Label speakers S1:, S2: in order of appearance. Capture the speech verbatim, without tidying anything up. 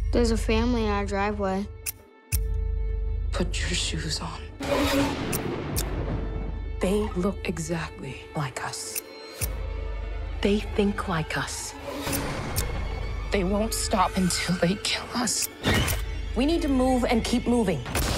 S1: There's a family in our driveway.
S2: Put your shoes on. They look exactly like us. They think like us. They won't stop until they kill us.
S3: We need to move and keep moving.